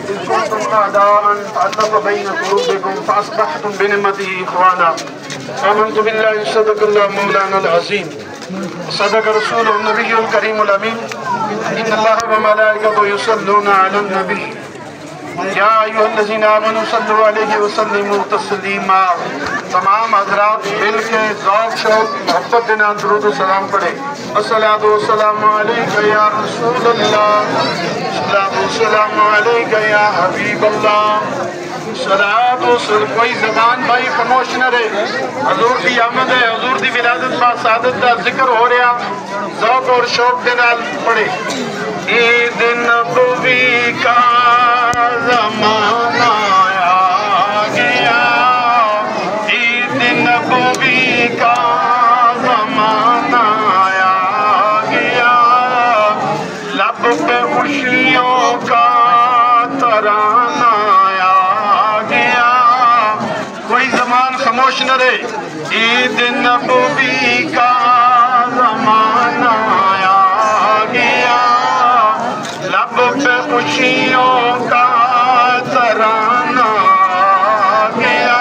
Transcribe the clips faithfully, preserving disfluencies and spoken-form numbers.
إذ كنتم أعداء فألف بين قلوبكم فأصبحتم بنعمته إخوانا آمنت بالله صدق الله مولانا العظيم صدق رسوله النبي الكريم الأمين إن الله وملائكته يصلون على النبي یا ایوہ الذین آمنوا صلوا علیہ وسلموا تسلیما. تمام حضرات مل کے ذوق شوق محبت دینا درود و سلام پڑھے. الصلاۃ والسلام علیکہ یا رسول اللہ، الصلاۃ والسلام علیکہ یا حبیب اللہ. صلاۃ و سلام. کوئی زبان بھائی خاموش نہ رہے. حضور دی آمد ہے، حضور دی ولادت با سعادت دا ذکر ہو رہا، ذوق اور شوق دینا پڑھے. عید نبوی کا زمانہ آ گیا، عید نبوی کا زمانہ آ گیا، لب پہ خوشیوں کا ترانہ آ گیا. کوئی زمان خاموش نہ رہے. عید نبوی کا زمانہ آ گیا، لب پہ خوشیوں کا ترانہ آ گیا.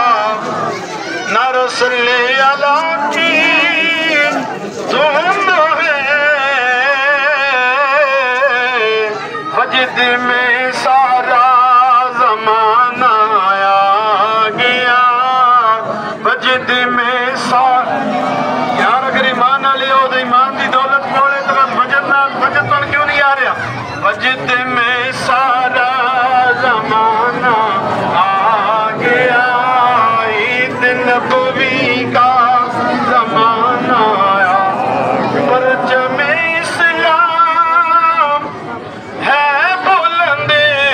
نعرہ صلی اللہ کی دھن ہے، وجد میں سارا زمانہ آ گیا، وجد میں سارا. یار اگر ایمان نہ لے ہو تو ایمان دی دولت مولے تو وجد نہ وجد تو کیوں نہیں آ رہا؟ وجد میں سارا زمانہ آ گیا، عید نبوی کا زمانہ آیا. پرچم اسلام ہے بلند،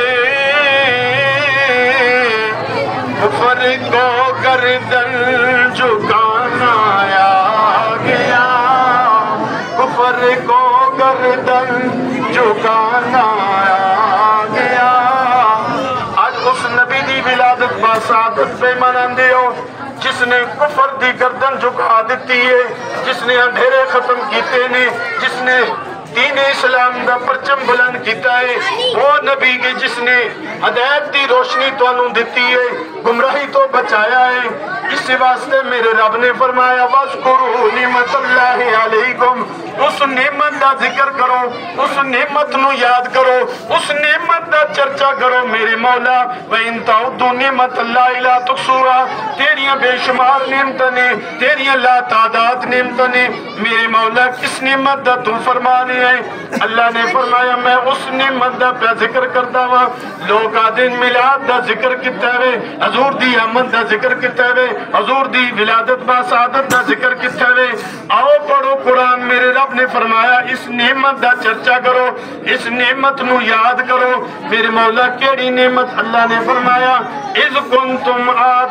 کفر کو گردن جھکانا آ گیا، کفر کو گردن جھکانا آ گیا. آج اس نبی دی ولادت با سعادت پہ مناندے ہو جس نے کفر دی گردن جھکا دیتی ہے، جس نے اندھیرے ختم کیتے نے، جس نے دین اسلام دا پرچم بلند کیتا ہے. وہ نبی کے جس نے ہدایت دی روشنی تو انہوں دیتی ہے، گمراہی تو بچایا ہے. اس واسطے میرے رب نے فرمایا وَاذْكُرُوا نِعْمَةَ اللَّهِ عَلَيْكُمْ. اس نعمت دا ذکر کرو، اس نعمت نو یاد کرو، اس نعمت دا چرچا کرو. میرے مولا وَإِن تَعُدُّوا نِعْمَةَ اللَّهِ لَا تُحْصُوهَا. تیریاں بے شمار نعمتیں نے، تیریاں لا تعداد نعمتیں نے. میرے مولا کس نعمت دا تو فرمانے ہیں؟ اللہ نے فرمایا میں اس نعمت دا پہ ذکر کرتا ہوا. لوگ آدھے میلاد دا ذکر کتا ہے، حضور دی آمد دا ذکر کتا ہے، حضور دی ولادت با سعادت دا ذکر کتا ہے. آؤ پڑھو قرآن. میرے رب نے فرمایا اس نعمت دا چرچا کرو، اس نعمت نو یاد کرو. میرے مولا کیڑی نعمت؟ اللہ نے فرمایا اذ کنتم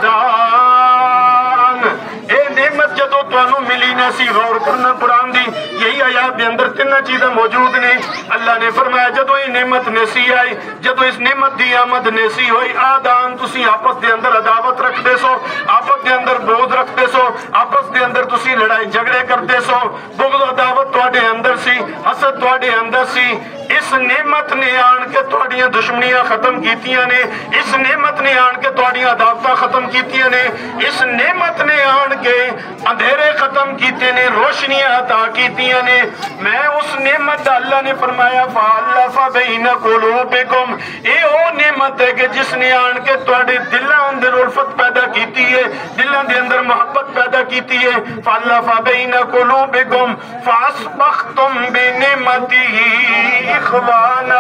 آدان. اے نعمت جدو تانوں ملی نہ سی. غور کرنا قرآن دی یہی آیات دے اندر تین چیزیں موجود نے. اللہ نے فرمایا جدو یہ نعمت نسی آئی، جدو اس نعمت دی آمد نسی ہوئی، آدان تسی آپس دے اندر عداوت رکھ دے سو، آپس دے اندر بغض رکھ دے سو، آپس دے اندر تسی لڑائی جھگڑے کر دے سو. بغض عداوت تواڈے اندر سی، حسد تواڈے اندر سی. اس نعمت نے آن کے تواڈیاں دشمنیاں ختم کیتیاں نے، اس نعمت نے آن کے تواڈیاں عداوتاں ختم کیتیاں نے، اس نعمت نے آن کے اندھیرے ختم کیتے نے، روشنیاں عطا کیتیاں نے. میں اس نعمت دا اللہ نے فرمایا فَأَلَّفَ بَيْنَ قُلُوبِكُمْ. اے او نعمت ہے کہ جس نے آن کے تواڈے دلاں اندر الفت پیدا کیتی ہے، دلاں دے اندر محبت پیدا کیتی ہے. فَأَلَّفَ بَيْنَ قُلُوبِكُمْ فَأَصْبَحْتُمْ بِنِعْمَتِهِ اخوانا.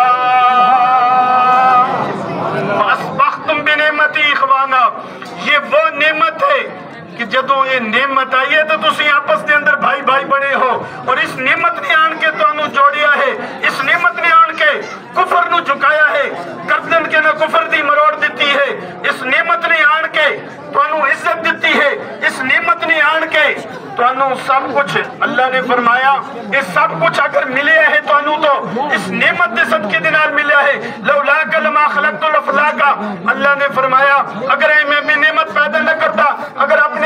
فَأَصْبَحْتُمْ بِنِعْمَتِهِ اخوانا. یہ وہ نعمت ہے کہ جدو یہ نعمت آئی ہے تو تسی آپس دے اندر بھائی بھائی بنے ہو. اور اس نعمت نے آن کے تو انہوں جوڑیا ہے، اس نعمت نے آن کے کفر نو جھکایا ہے، گردن کے نہ کفر دی مروڑ دیتی ہے. اس نعمت نے آن کے تو انہوں عزت دیتی ہے. اس نعمت نے آن کے تو انہوں سب کچھ. اللہ نے فرمایا یہ سب کچھ اگر ملے ہے تو انہوں تو اس نعمت دے صدقے دنال ملے ہے. لولاک لما خلقت الافلاک. اللہ نے فرمایا اگر میں بھی نعمت پیدا نہ کرتا، اگر اپنے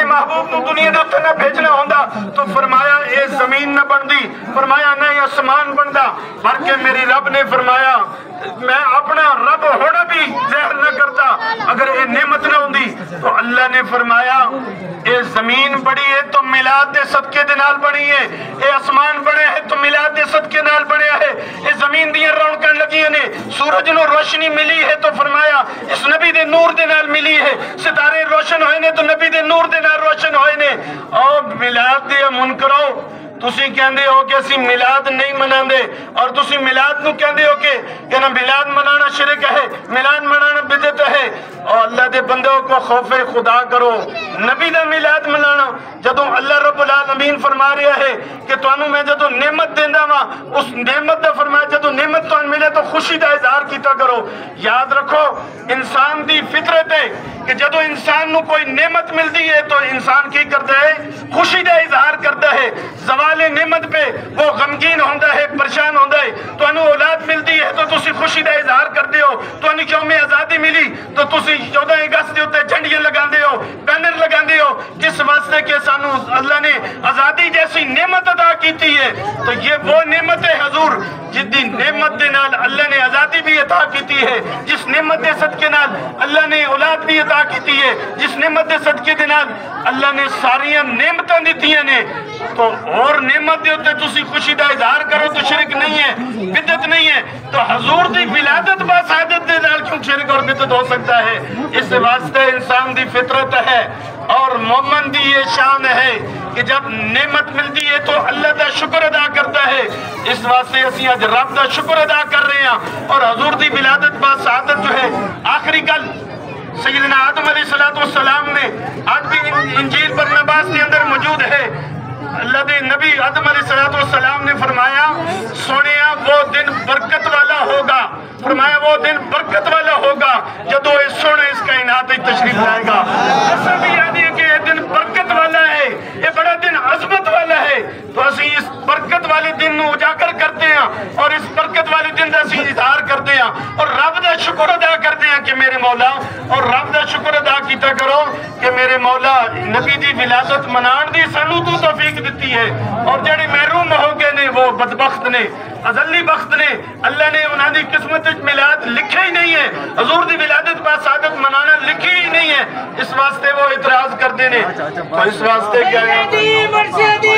محبوب نو دنیا دے اتنے نہ بھیجنا ہوندا تو فرمایا اے زمین نہ بندی، فرمایا نہیں آسمان بندا، بلکہ میری رب نے فرمایا میں اپنا رب ہونا بھی ظاہر نہ کرتا اگر اے نعمت نہ ہوندی۔ تو اللہ نے فرمایا اے زمین بڑی ہے تو میلاد دے صدقے دے نال بڑی ہے، اے آسمان بڑے ہے تو میلاد دے صدقے نال بڑے ہے، اے زمین دیاں رونقاں لگیاں نے، سورج نو روشنی ملی ہے تو فرمایا اس نبی دے نور دے نال ملی ہے، ستارے روشن ہوئے نے تو نبی دے نور دے نال روشن ہوئے نے۔ اور میلاد دے منکرو تسی کہندے ہو کہ اسی میلاد نہیں مناندے، اور تسی میلاد نو کہندے ہو کہ کہ نا میلاد منانا شرک ہے، میلاد منانا بدعت ہے۔ اور اللہ دے بندوں کو خوف خدا کرو، نبی دا میلاد منانا جدوں اللہ رب العالمین فرما رہا ہے کہ تانوں میں جدوں نعمت دیندا وا اس نعمت دا فرمایا جدوں نعمت تانوں ملے تو خوشی دا اظہار کیتا کرو۔ یاد رکھو انسان دی فطرت ہے کہ جدوں انسان نو کوئی نعمت ملتی ہے تو انسان کی کرتا ہے؟ خوشی دا اظہار کرتا ہے۔ زوال نعمت پہ وہ غمگین ہوندا ہے، پریشان ہوندا ہے۔ تو انو اولاد ملتی ہے تو تسی خوشی دا اظہار کرتے ہو، تو انو یوم آزادی ملی تو تسی چودہ اگست دے اوتے جھنڈیاں لگاندے ہو، بینر لگاندے ہو، کس واسطے کہ سانو اللہ نے آزادی جیسی نعمت عطا کیتی ہے۔ تو یہ وہ نعمت ہے حضور جس دی نعمت دے نال اللہ نے آزادی بھی عطا کیتی ہے، جس نعمت دے صدقے نال اللہ نے اولاد بھی عطا کیتی ہے، جس نعمت دے صدقے دے نال اللہ نے ساریاں نعمتاں دتیاں نے۔ تو اور نعمت دے ہوتے تسی خوشی دا اظہار کرو تو شرک نہیں ہے، بدعت نہیں ہے۔ تو حضور دی ولادت با سعادت دے نال کیوں شرک اور بدعت ہو سکتا ہے؟ اس واسطے انسان دی فطرت ہے اور مومن دی یہ شان ہے کہ جب نعمت ملتی ہے تو اللہ دا شکر ادا کرتا ہے۔ اس واسطے اسی آج رب دا شکر ادا کر رہے ہیں۔ اور حضور دی ولادت با سعادت جو ہے آخری گل سیدنا آدم علیہ السلام نے آج بھی انجیل برنباس کے اندر موجود ہے۔ اللہ دے نبی آدم علیہ السلام نے فرمایا سونیا وہ دن برکت والا ہوگا، فرمایا وہ دن برکت والا ہوگا جدو اس سونے اس کائنات تشریف لائے گا۔ ایسا بھی یاد ہے کہ یہ دن برکت والا ہے، یہ بڑا دن عظمت والا ہے۔ تو اسی اس برکت والے دن نو اجاگر کرتے ہیں اور اس برکت والے دن دا اسی اظہار کرتے ہیں اور رب دا شکر ادا کرتے ہیں کہ میرے مولا، اور رب دا شکر ادا کیتا کرو کہ میرے مولا نبی دی ولادت منان دی سانو تو توفیق دیتی ہے۔ اور جڑے محروم ہو گئے نے وہ بدبخت نے، ازلی بخت نے، اللہ نے انہاں دی قسمت میلاد لکھے ہی نہیں ہے، حضور دی ولادت با سعادت منانا لکھی ہی نہیں ہے، اس واسطے وہ اعتراض کرتے ہیں۔ تو اس واسطے کیا ہے سیدی مرشدی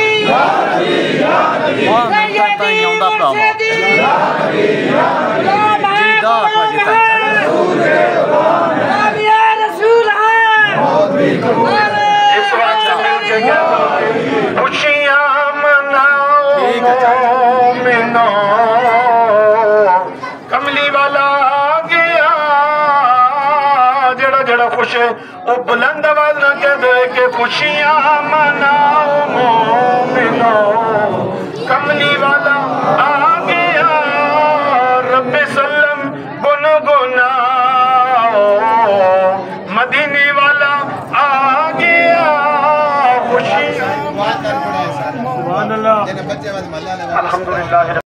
سیدی مرشدی یا رسول اس واسطے مل کے کیا خوشیاں مناؤ مومنو، کملی والا آ گیا۔ جڑا جڑا خوش ہے وہ بلند آواز نہ کہہ دے کہ خوشیاں مناؤ مومنو، کملی والا آ گیا۔ رب سلم گنگناؤ، مدینے والا آ گیا۔ خوشیاں الحمدللہ۔